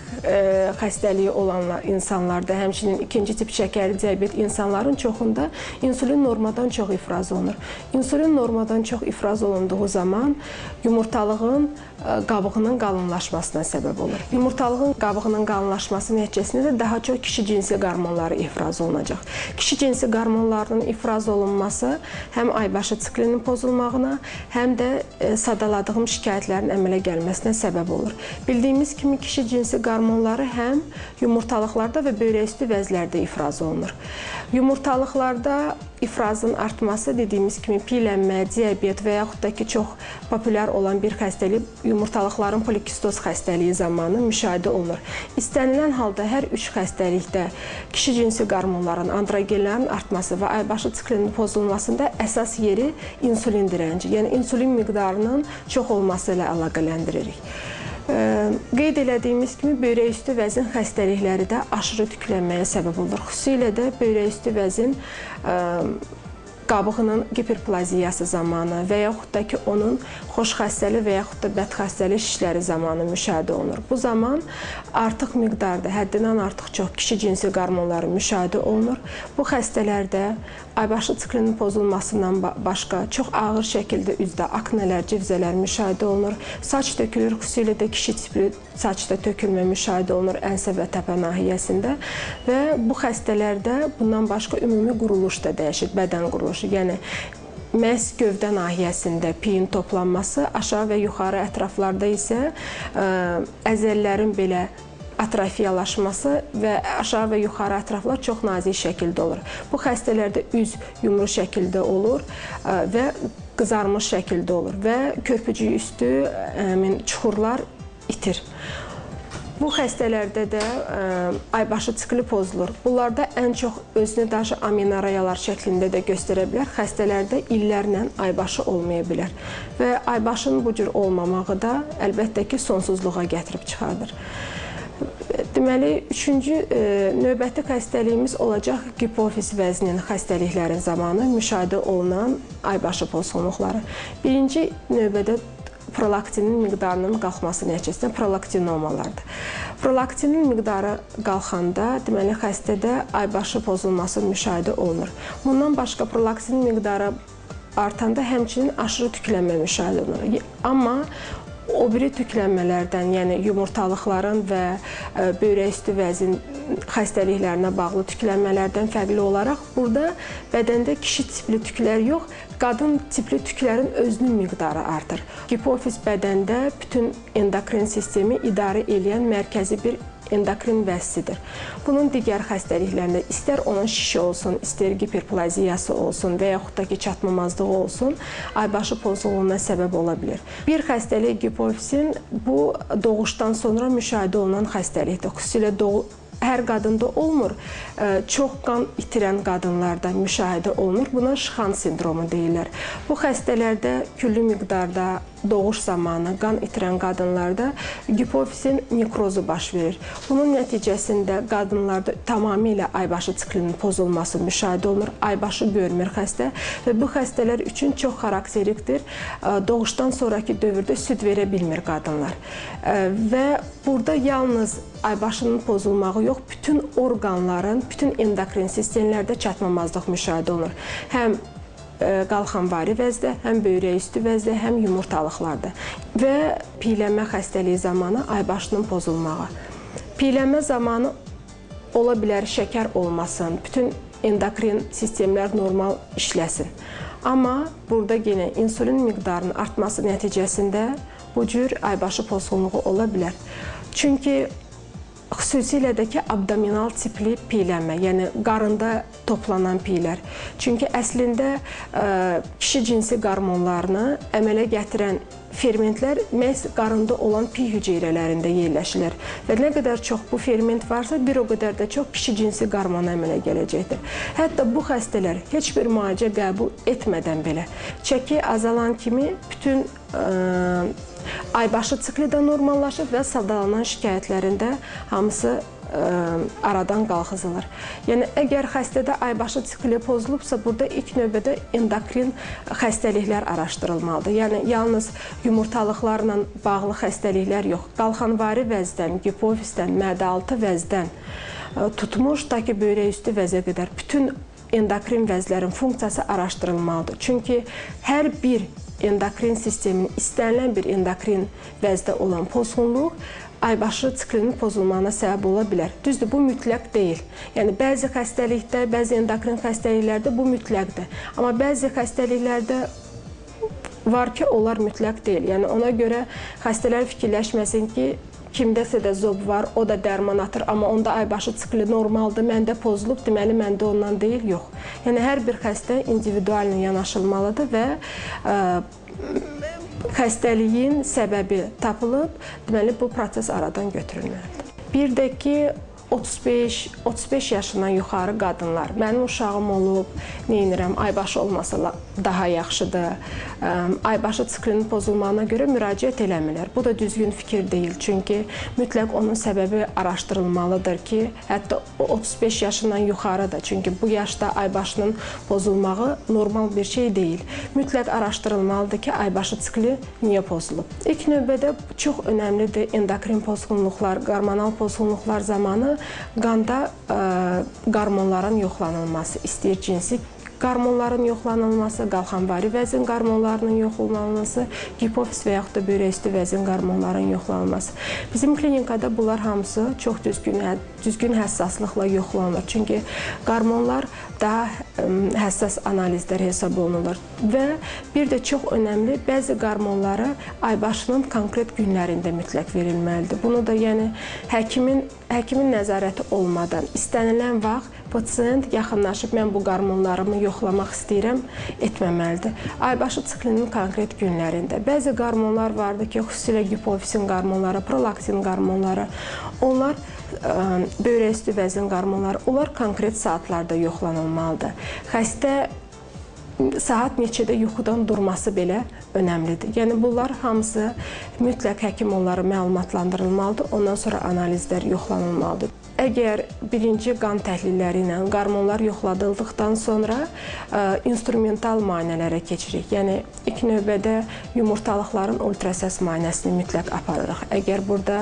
xəstəliyi olanlar insanlarda, həmçinin ikinci tip şəkərli diabet insanların çoxunda insulin normadan çox ifraz olunur. İnsulin normadan çox ifraz olunduğu zaman yumurtalığın qabığının qalınlaşmasına səbəb olur. Yumurtalığın qabığının qalınlaşması nəticəsində də daha çox kişi cinsi qarmonları ifraz olunacaq. Kişi cinsi qarmonlarının ifraz olunması həm aybaşı siklinin pozulmağına, həm də sadaladığım şikayətlərin əmələ gəlməsinə səbəb olur. Bildiyimiz kimi kişi cinsi qarmonları həm yumurtalıqlarda və böyrəküstü vəzlərdə ifraz olunur. Yumurtalıqlarda ifrazın artması dediyimiz kimi piylənmə, diabet və yaxud da ki, çox populyar olan bir xəstəlik yumurtalıqların polikistoz xəstəliyi zamanı müşahidə olunur. İstənilən halda hər üç xəstəlikdə kişi cinsi qarmonların, androgenlərin artması və aybaşı siklinin pozulmasında əsas yeri insulin dirənci, yəni insulin miqdarının çox olması ilə əlaqələndiririk. Qeyd elədiyimiz kimi, böyrəküstü vəzin xəstəlikləri də aşırı tüklənməyə səbəb olur. Xüsusilə də böyrəküstü vəzin qabığının giperplaziyası zamanı və yaxud da ki, onun xoşxəstəli və yaxud da bədxəstəli şişləri zamanı müşahidə olunur. Bu zaman artıq miqdarda, həddindən artıq çox kişi cinsi qarmonları müşahidə olunur. Bu xəstələrdə aybaşı siklinin pozulmasından başqa çox ağır şəkildə üzdə aknelər, civzələr müşahidə olunur. Saç tökülür, xüsusilə də kişi tipli saçda tökülmə müşahidə olunur ənsə və təpə nahiyəsində və bu xəstələrdə bundan başqa ümumi quruluş da dəyişir, bədən quruluşu. Yəni, məhz gövdə nahiyəsində piyin toplanması, aşağı və yuxarı ətraflarda isə əzəllərin belə atrofiyalaşması və aşağı və yuxarı ətraflar çox nazik şəkildə olur. Bu xəstələrdə üz yumru şəkildə olur və qızarmış şəkildə olur və körpücük üstü çuxurlar itir. Bu xəstələrdə də aybaşı sikli pozulur. Bunlarda ən çox özünü daşı amenorreyalar şəklində də göstərə bilər. Xəstələrdə illərlə aybaşı olmaya bilər və aybaşının bu cür olmamağı da əlbəttə ki, sonsuzluğa gətirib çıxardır. Deməli, üçüncü növbəti xəstəliyimiz olacaq hipofiz vəzinin xəstəliklərin zamanı müşahidə olunan aybaşı pozğunluqları. Birinci növbədə prolaktinin miqdarının qalxması nəticəsində prolaktinomalardır. Prolaktinin miqdarı qalxanda, deməli, xəstədə aybaşı pozulması müşahidə olunur. Bundan başqa prolaktinin miqdarı artanda həmçinin aşırı tüklənmə müşahidə olunur. Amma o biri tüklənmələrdən, yəni yumurtalıqların və böyrəküstü vəzin xəstəliklərinə bağlı tüklənmələrdən fərqli olaraq, burada bədəndə kişi tipli tüklər yox, qadın tipli tüklərin özünün miqdarı artır. Hipofiz bədəndə bütün endokrin sistemi idarə edən mərkəzi bir endokrin vəzsidir. Bunun digər xəstəliklərində istər onun şişi olsun, istər hiperplaziyası olsun və yaxud da ki, çatmamazlığı olsun, aybaşı pozğunluğuna səbəb ola bilər. Bir xəstəlik hipofisin bu doğuşdan sonra müşahidə olunan xəstəlikdir. Xüsusilə doğu hər qadında olmur, çox qan itirən qadınlarda müşahidə olunur. Buna Şıxan sindromu deyirlər. Bu xəstələrdə küllü miqdarda doğuş zamanı qan itirən qadınlarda hipofisin nekrozu baş verir. Bunun nəticəsində qadınlarda tamamilə aybaşı siklinin pozulması müşahidə olunur. Aybaşı görmür xəstə və bu xəstələr üçün çox xarakterikdir. Doğuşdan sonraki dövrdə süd verə bilmir qadınlar. Və burada yalnız aybaşının pozulmağı yox, bütün orqanların, bütün endokrin sistemlərdə çatmamazlıq müşahidə olunur. Həm qalxanvari vəzdə, həm böyrək üstü vəzdə, həm yumurtalıqlarda və piylənmə xəstəliyi zamanı aybaşının pozulmağı. Piylənmə zamanı ola bilər şəkər olmasın, bütün endokrin sistemlər normal işləsin. Amma burada yenə insulin miqdarının artması nəticəsində bu cür aybaşı pozğunluğu ola bilər. Çünki xüsusilə də ki, abdominal tipli piylənmə, yəni qarında toplanan piylər. Çünki əslində kişi cinsi qarmonlarını əmələ gətirən fermentlər məhz qarında olan piy hüceyrələrində yerləşirlər. Və nə qədər çox bu ferment varsa, bir o qədər də çox kişi cinsi qarmon əmələ gələcəkdir. Hətta bu xəstələr heç bir müalicə qəbul etmədən belə çəki azalan kimi bütün aybaşı sikli də normallaşır və sadalanan şikayətlərində hamısı aradan qalxızılır. Yəni, əgər xəstədə aybaşı sikli pozulubsa, burada ilk növbədə endokrin xəstəliklər araşdırılmalıdır. Yəni, yalnız yumurtalıqlarla bağlı xəstəliklər yox, qalxanvari vəzdən, hipofizdən, mədə-altı vəzdən tutmuş, ta ki, böyrək üstü vəzə qədər bütün endokrin vəzlərin funksiyası araşdırılmalıdır. Çünki hər bir endokrin sisteminin istənilən bir endokrin vəzdə olan pozğunluq aybaşı siklinin pozulmağına səbəb ola bilər. Düzdür, bu mütləq deyil. Yəni, bəzi xəstəlikdə, bəzi endokrin xəstəliklərdə bu mütləqdir. Amma bəzi xəstəliklərdə var ki, onlar mütləq deyil. Yəni, ona görə xəstələr fikirləşməsin ki, kimdəsə də zob var, o da dərman atır, amma onda aybaşı sikli normaldır, məndə pozulub, deməli, məndə ondan deyil, yox. Yəni, hər bir xəstə individualına yanaşılmalıdır və xəstəliyin səbəbi tapılıb, deməli, bu proses aradan götürülməlidir. Bir də ki, otuz beş yaşından yuxarı qadınlar, mənim uşağım olub, neynirəm, aybaşı olmasa daha yaxşıdır, aybaşı siklinin pozulmağına görə müraciət eləmirlər. Bu da düzgün fikir deyil, çünki mütləq onun səbəbi araşdırılmalıdır ki, hətta otuz beş yaşından yuxarıdır, çünki bu yaşda aybaşının pozulmağı normal bir şey deyil. Mütləq araşdırılmalıdır ki, aybaşı sikli niyə pozulub? İlk növbədə çox önəmlidir endokrin pozğunluqlar, hormonal pozğunluqlar zamanı qanda qarmonların yoxlanılması, istəyir cinsi qarmonların yoxlanılması, qalxanvari vəzin qarmonlarının yoxlanılması, hipofiz və yaxud da böyrək üstü vəzin qarmonların yoxlanılması. Bizim klinikada bunlar hamısı çox düzgün, düzgün həssaslıqla yoxlanılır. Çünki qarmonlar daha həssas analizlər hesab olunurlar. Və bir də çox önəmli, bəzi qarmonları aybaşının konkret günlərində mütləq verilməlidir. Bunu da yəni həkimin, həkimin nəzarəti olmadan istənilən vaxt pasiyent yaxınlaşıb, mən bu qarmonlarımı yoxlamaq istəyirəm, etməməlidir. Aybaşı siklinin konkret günlərində. Bəzi qarmonlar vardır ki, xüsusilə hipofizin qarmonları, prolaktin qarmonları, onlar böyrək üstü vəzin qarmonları, onlar konkret saatlarda yoxlanılmalıdır. Xəstə saat neçədə yuxudan durması belə önəmlidir. Yəni, bunlar hamısı mütləq həkim onları məlumatlandırılmalıdır, ondan sonra analizlər yoxlanılmalıdır. Əgər birinci qan təhlilləri ilə qarmonlar yoxladıldıqdan sonra instrumental müayinələrə keçirik. Yəni, ilk növbədə yumurtalıqların ultrasəs müayinəsini mütləq aparırıq. Əgər burada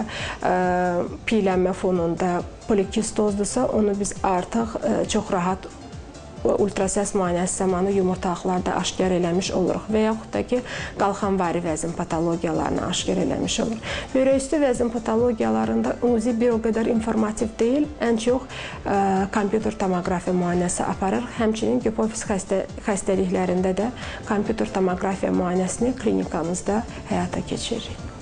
piylənmə fonunda polikistozdursa, onu biz artıq çox rahat ultrasəs müayinəsi zamanı yumurtalıqlarda aşkar eləmiş oluruq və yaxud da ki, qalxanvari vəzin patologiyalarını aşkar eləmiş oluruq. Böyrək üstü vəzin patologiyalarında UZI bir o qədər informativ deyil, ən çox kompüter tomoqrafiya müayinəsi aparırıq. Həmçinin hipofiz xəstəliklərində də kompüter tomoqrafiya müayinəsini klinikamızda həyata keçiririk.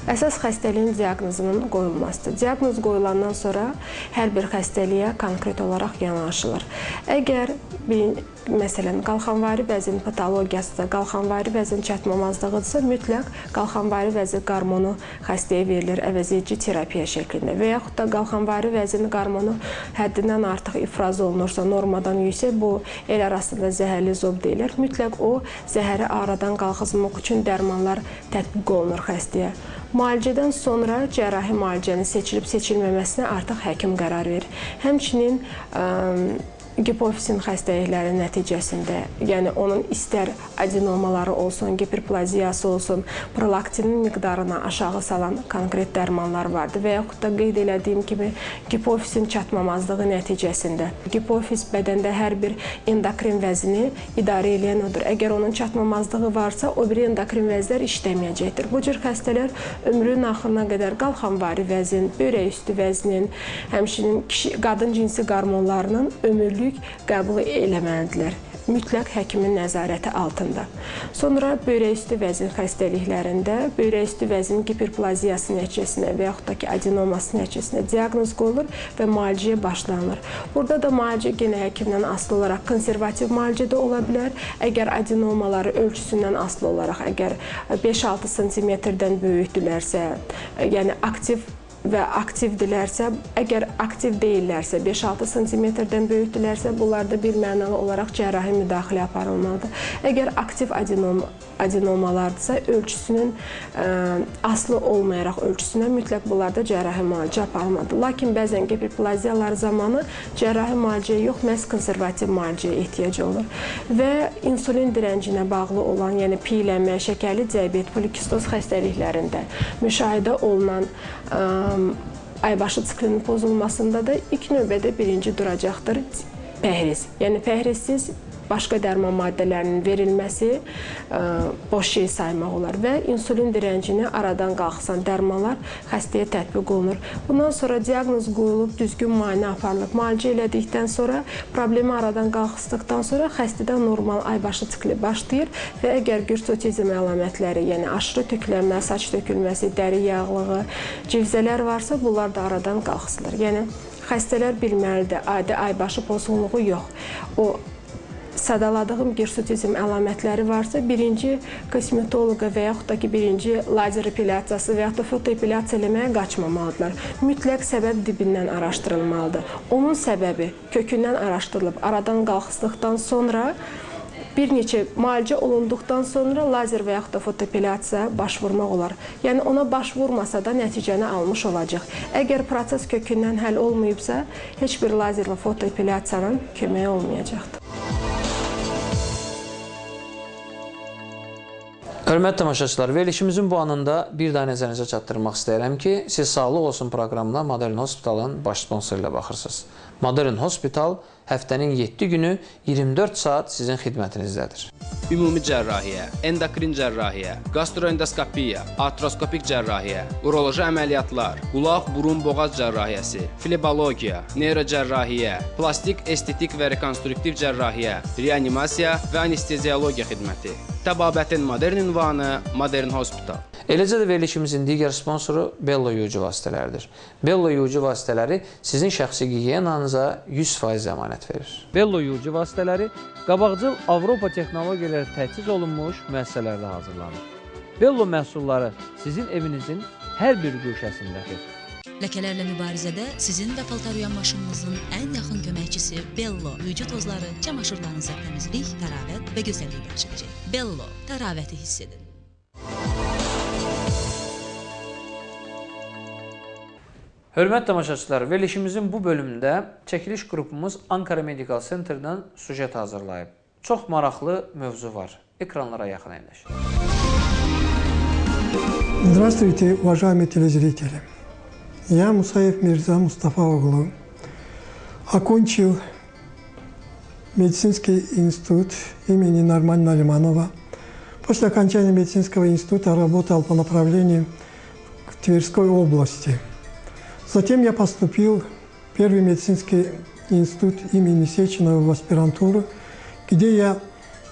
Əsas xəstəliyin diaqnozunun qoyulmasıdır. Diaqnoz qoyulandan sonra hər bir xəstəliyə konkret olaraq yanaşılır. Əgər bir, məsələn, qalxanvari vəzin patologiyasıdır, qalxanvari vəzin çatmamazlığıdırsa, mütləq qalxanvari vəzin qarmonu xəstəyə verilir əvəzedici terapiya şəklində və yaxud da qalxanvari vəzin qarmonu həddindən artıq ifraz olunursa, normadan yüksək, bu el arasında zəhərli zob deyilir. Mütləq o zəhəri aradan qalxızmaq üçün dərmanlar tətbiq olunur xəstəyə. Müalicədən sonra cərrahi müalicənin seçilib-seçilməməsinə artıq həkim qərar verir. Həmçinin ə, gipofisin xəstəlikləri nəticəsində, yəni onun istər adenomaları olsun, giperplaziyası olsun, prolaktinin miqdarını aşağı salan konkret dərmanlar vardır və yaxud da qeyd elədiyim kimi gipofisin çatmamazlığı nəticəsində gipofis bədəndə hər bir endokrin vəzini idarə edən odur. Əgər onun çatmamazlığı varsa, o biri endokrin vəzlər işləməyəcəkdir. Bu cür xəstələr ömrünün axırına qədər qalxanvari vəzin, böyrək üstü vəzinin, həmçinin kişi, qadın cinsi qarmonlarının ömürlük qəbul eləməlidirlər. Mütləq həkimin nəzarəti altında. Sonra böyrək üstü vəzin xəstəliklərində böyrək üstü vəzin giperplaziyası nəticəsində və yaxud da ki, adenoması nəticəsində diaqnoz qoyulur və müalicəyə başlanılır. Burada da müalicə genə həkimdən asılı olaraq konservativ müalicə də ola bilər. Əgər adenomaları ölçüsündən asılı olaraq, əgər beş altı santimetrdən böyükdülərsə, yəni aktiv və aktivdirlərsə, əgər aktiv deyillərsə, beş altı santimetrdən böyükdülərsə, bunlarda bir mənalı olaraq cərrahi müdaxilə aparılmalıdır. Əgər aktiv adenom, adenomalardırsa, ölçüsünün ə, asılı olmayaraq ölçüsünə mütləq bunlarda cərrahi müalicə aparılmalıdır. Lakin bəzən giperplaziyalar zamanı cərrahi müalicəyə yox, məhz konservativ müalicəyə ehtiyac olur. Və insulin dirəncinə bağlı olan, yəni piyələnmə, şəkərli diabet, polikistoz xəstəliklərində müşahidə olunan ə, aybaşı siklinin pozulmasında da ilk növbədə birinci duracaqdır pəhriz. Yəni pəhrizsiz başqa dərman maddələrinin verilməsi ə, boş şey saymaq olar və insulin dirəncini aradan qalxısan dərmanlar xəstəyə tətbiq olunur. Bundan sonra diaqnoz qoyulub, düzgün müayinə aparılıb, müalicə elədikdən sonra, problemi aradan qalxısdıqdan sonra xəstədə normal aybaşı sikli başlayır və əgər girsotizm əlamətləri, yəni aşırı tökülənmə, saç tökülməsi, dəri yağlığı, civzələr varsa, bunlar da aradan qalxısılır. Yəni xəstələr bilməlidir, adi aybaşı pozğunluğu yox. O sadaladığım girsotizm əlamətləri varsa, birinci kosmetoloqa və yaxud da ki, birinci lazer epilyasiyası və yaxud da fotoepilyasiya eləməyə qaçmamalıdırlar. Mütləq səbəb dibindən araşdırılmalıdır. Onun səbəbi kökündən araşdırılıb, aradan qalxısdıqdan sonra bir neçə müalicə olunduqdan sonra lazer və yaxud da fotoepilyasiya baş vurmaq olar. Yəni ona baş vurmasa da nəticəni almış olacaq. Əgər proses kökündən həll olmayıbsa, heç bir lazer və fotoepilyasiyanın köməyi olmayacaqdır. Hörmətli tamaşaçılar, verilişimizin bu anında bir daha nəzərinizə çatdırmaq istəyirəm ki, siz Sağlıq Olsun proqramına Modern Hospitalın baş sponsoru ilə baxırsınız. Modern Hospital həftənin yeddi günü iyirmi dörd saat sizin xidmətinizdədir. Ümumi cərrahiyyə, endokrin cərrahiyyə, gastroendoskopiya, artroskopik cərrahiyyə, uroloji əməliyyatlar, qulaq, burun, boğaz cərrahiyyəsi, flebologiya, neyrocərrahiyyə, plastik, estetik və rekonstruktiv cərrahiyyə, reanimasiya və anesteziologiya xidməti. Təbabətin modern ünvanı Modern Hospital. Eləcə də verilişimizin digər sponsoru Bello yuyucu vasitələridir. Bello yuyucu vasitələri sizin şəxsi gigiyenanıza yüz faiz zəmanət verir. Bello yuyucu vasitələri qabaqcıl Avropa texnologiyaları təchiz olunmuş müəssisələrdə hazırlanır. Bello məhsulları sizin evinizin hər bir güşəsindədir. Ləkələrlə mübarizədə sizin və paltaryuyan maşınınızın ən yaxın köməkçisi Bello yuyucu tozları çamaşırlarınıza təmizlik, təravət və gözəllik bəxş edəcək. Bello, təravəti hiss edin. Hörmətli tamaşaçılar, verilişimizin bu bölümündə çəkiliş qrupumuz Ankara Medical Center'dan sujet hazırlayıb. Çox maraqlı mövzu var. Ekranlara yaxın əyləşin. Здравствуйте, уважаемые телезрители. Я, Мусаев Мирза Мустафа Оглу, окончил медицинский институт имени Нормана Нариманова. После окончания медицинского института работал по направлению в Тверской области. Затем я поступил в Первый медицинский институт имени Сеченова в аспирантуру, где я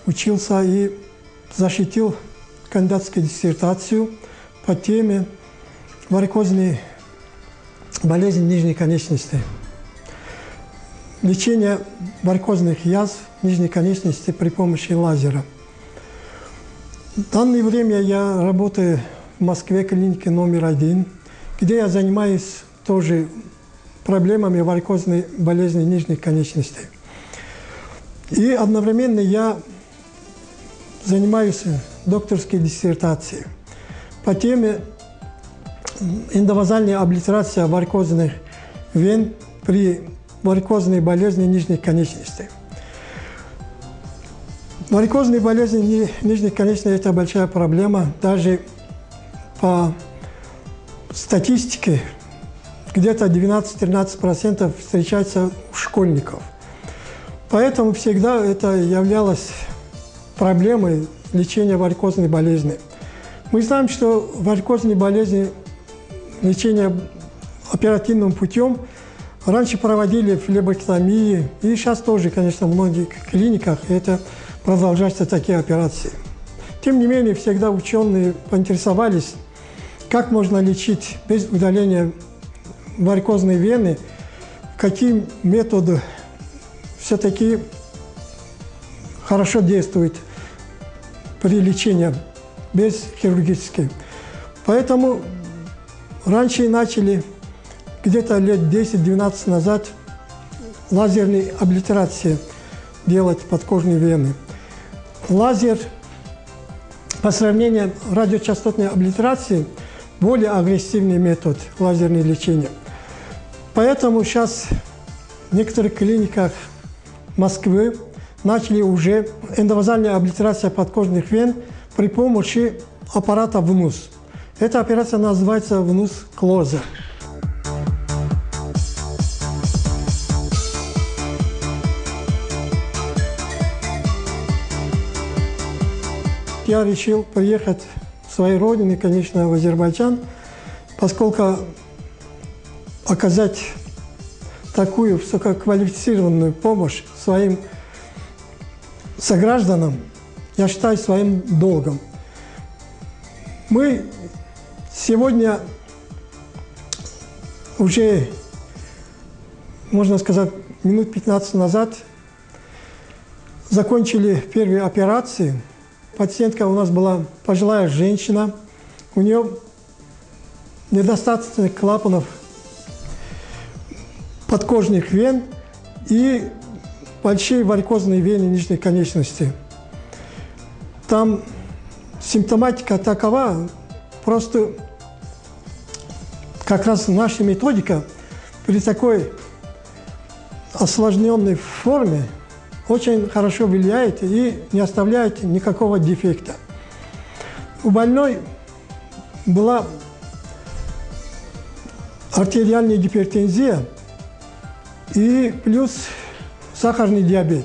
учился и защитил кандидатскую диссертацию по теме варикозные болезни нижней конечности. Лечение варикозных язв нижней конечности при помощи лазера. В данное время я работаю в Москве, клинике номер один, где я занимаюсь тоже проблемами варикозной болезни нижних конечностей. И одновременно я занимаюсь докторской диссертацией по теме эндовазальная облитерация варикозных вен при варикозной болезни нижних конечностей. Варикозные болезни нижних конечностей – это большая проблема. Даже по статистике где-то двенадцать-тринадцать процентов встречается у школьников. Поэтому всегда это являлось проблемой лечения варикозной болезни. Мы знаем, что варикозные болезни лечение оперативным путем раньше проводили флебектомии, и сейчас тоже, конечно, в многих клиниках это продолжаются такие операции. Тем не менее, всегда ученые поинтересовались, как можно лечить без удаления варикозной вены, какие методы все-таки хорошо действуют при лечении без хирургических. Поэтому раньше начали где-то лет десять-двенадцать назад лазерные облитерации делать подкожные вены. Лазер по сравнению с радиочастотной облитерацией более агрессивный метод лазерного лечения. Поэтому сейчас в некоторых клиниках Москвы начали уже эндовазальная облитерация подкожных вен при помощи аппарата ВНУС. Эта операция называется ВНУС-клозер. Я решил приехать в свою родину, конечно, в Азербайджан, поскольку оказать такую высококвалифицированную помощь своим согражданам я считаю своим долгом. Мы сегодня уже, можно сказать, минут пятнадцать назад закончили первые операции. Пациентка у нас была пожилая женщина, у нее недостаточно клапанов подкожных вен и большие варикозные вены нижней конечности. Там симптоматика такова, просто как раз наша методика при такой осложненной форме очень хорошо влияет и не оставляет никакого дефекта. У больной была артериальная гипертензия и плюс сахарный диабет.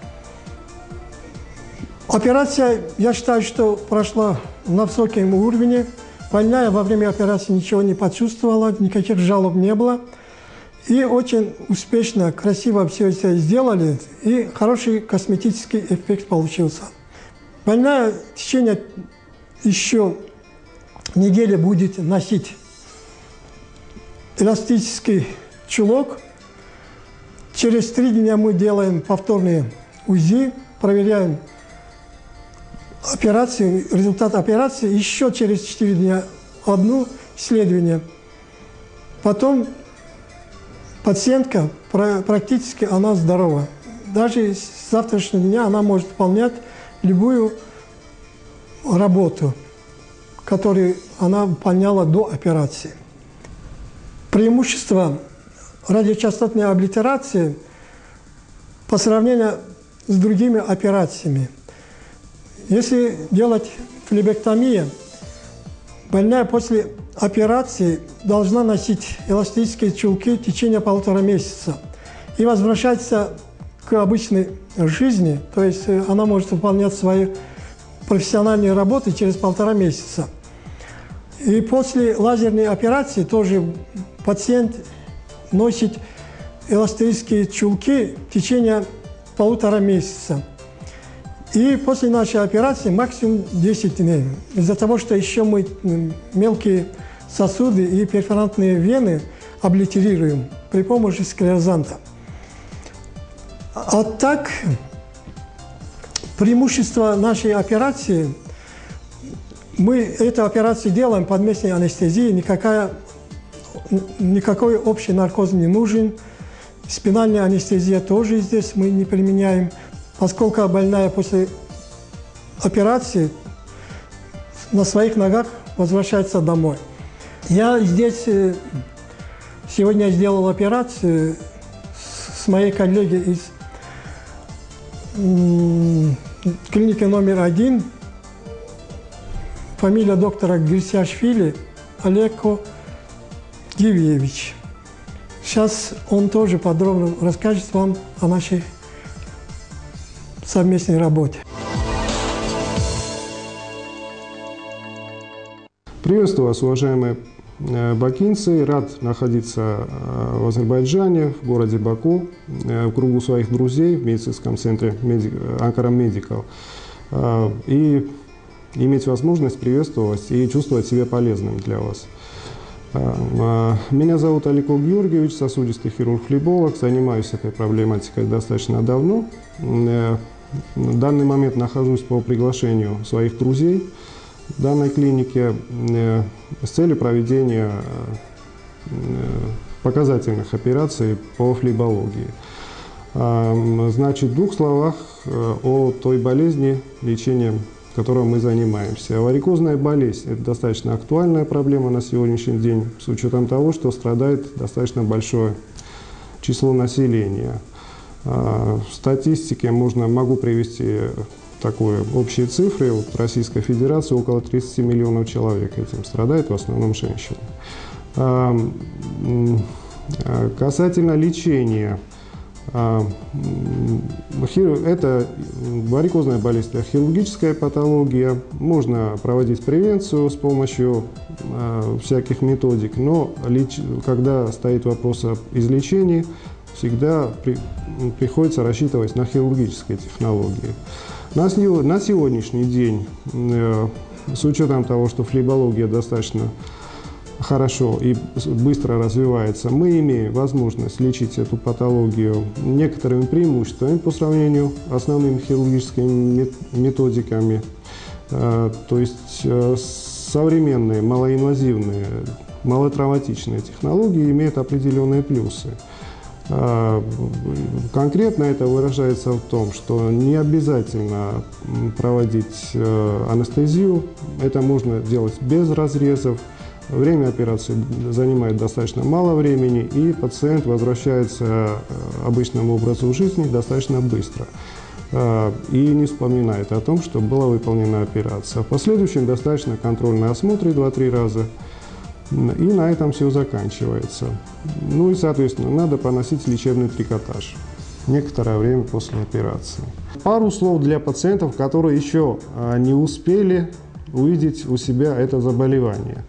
Операция, я считаю, что прошла на высоком уровне. Больная во время операции ничего не почувствовала, никаких жалоб не было. И очень успешно, красиво все это сделали, и хороший косметический эффект получился. Больная в течение еще недели будет носить эластический чулок. Через три дня мы делаем повторные УЗИ, проверяем операцию, результат операции. Еще через четыре дня одно исследование. Потом пациентка практически она здорова. Даже с завтрашнего дня она может выполнять любую работу, которую она выполняла до операции. Преимущество радиочастотной облитерации по сравнению с другими операциями. Если делать флебектомию, больная после операции должна носить эластические чулки в течение полутора месяца и возвращаться к обычной жизни, то есть она может выполнять свои профессиональные работы через полтора месяца. И после лазерной операции тоже пациент носит эластические чулки в течение полутора месяца. И после нашей операции максимум десять дней. Из-за того, что еще мы мелкие сосуды и перфорантные вены облитерируем при помощи склерозанта. А так, преимущество нашей операции, мы эту операцию делаем под местной анестезией, никакая, никакой общий наркоз не нужен. Спинальная анестезия тоже здесь мы не применяем, поскольку больная после операции на своих ногах возвращается домой. Я здесь сегодня сделал операцию с моей коллегой из клиники номер один. Фамилия доктора Гирсиашвили Олеко Гивьевич. Сейчас он тоже подробно расскажет вам о нашей совместной работе. Приветствую вас, уважаемые бакинцы. Рад находиться в Азербайджане, в городе Баку, в кругу своих друзей в медицинском центре Анкара Медикал. И иметь возможность приветствовать и чувствовать себя полезным для вас. Меня зовут Олеко Георгиевич, сосудистый хирург-флеболог. Занимаюсь этой проблематикой достаточно давно. В данный момент нахожусь по приглашению своих друзей в данной клинике с целью проведения показательных операций по флебологии. Значит, в двух словах о той болезни, лечением которой мы занимаемся. Варикозная болезнь – это достаточно актуальная проблема на сегодняшний день, с учетом того, что страдает достаточно большое число населения. В статистике можно, могу привести такие общие цифры. Вот в Российской Федерации около тридцати миллионов человек этим страдает, в основном женщины. Касательно лечения. Это варикозная болезнь, это хирургическая патология. Можно проводить превенцию с помощью э, всяких методик, но леч... когда стоит вопрос об излечении, всегда при... приходится рассчитывать на хирургические технологии. На, на сегодняшний день, э, с учетом того, что флебология достаточно хорошо и быстро развивается, мы имеем возможность лечить эту патологию некоторыми преимуществами по сравнению с основными хирургическими методиками. То есть современные, малоинвазивные, малотравматичные технологии имеют определенные плюсы. Конкретно это выражается в том, что не обязательно проводить анестезию, это можно делать без разрезов. Время операции занимает достаточно мало времени, и пациент возвращается к обычному образу жизни достаточно быстро и не вспоминает о том, что была выполнена операция. В последующем достаточно контрольный осмотр два-три раза, и на этом все заканчивается. Ну и, соответственно, надо поносить лечебный трикотаж некоторое время после операции. Пару слов для пациентов, которые еще не успели увидеть у себя это заболевание.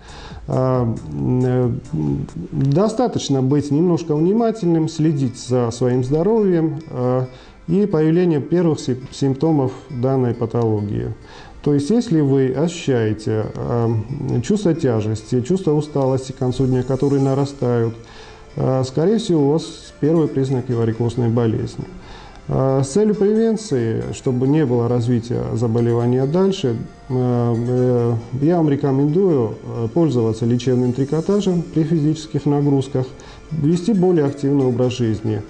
Достаточно быть немножко внимательным, следить за своим здоровьем и появлением первых симптомов данной патологии. То есть, если вы ощущаете чувство тяжести, чувство усталости к концу дня, которые нарастают, скорее всего, у вас первые признаки варикозной болезни. С целью превенции, чтобы не было развития заболевания дальше, я вам рекомендую пользоваться лечебным трикотажем при физических нагрузках, вести более активный образ жизни.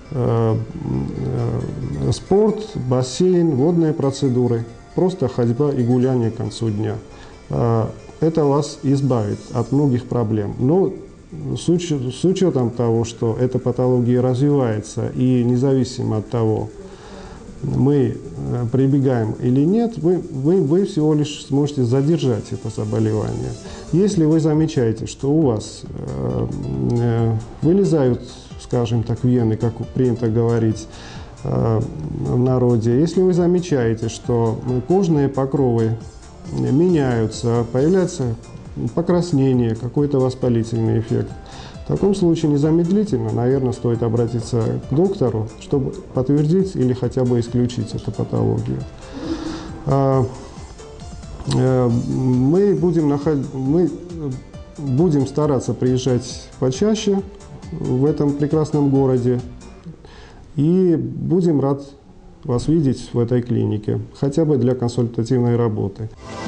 Спорт, бассейн, водные процедуры, просто ходьба и гуляние к концу дня. Это вас избавит от многих проблем. Но с учетом того, что эта патология развивается, и независимо от того, мы прибегаем или нет, вы, вы, вы всего лишь сможете задержать это заболевание. Если вы замечаете, что у вас э, э, вылезают, скажем так, вены, как принято говорить э, в народе, если вы замечаете, что кожные покровы меняются, появляется покраснение, какой-то воспалительный эффект. В таком случае незамедлительно, наверное, стоит обратиться к доктору, чтобы подтвердить или хотя бы исключить эту патологию. Мы будем находить, мы будем стараться приезжать почаще в этом прекрасном городе. И будем рад вас видеть в этой клинике, хотя бы для консультативной работы.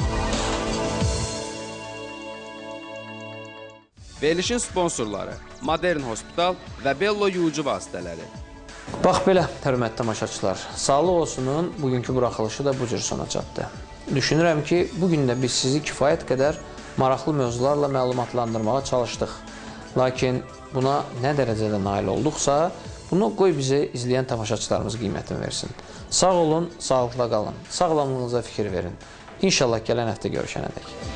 Verilişin sponsorları Modern Hospital və Bello yuyucu vasitələri. Bax belə, hörmətli tamaşaçılar, Sağlıq Olsunun bugünkü buraxılışı da bu cür sona çatdı. Düşünürəm ki, bugün də biz sizi kifayət qədər maraqlı mövzularla məlumatlandırmağa çalışdıq. Lakin buna nə dərəcədə nail olduqsa, bunu qoy bizi izləyən tamaşaçılarımız qiymətini versin. Sağ olun, sağlıqla qalın, sağlamlığınıza fikir verin. İnşallah gələn həftə görüşənədək.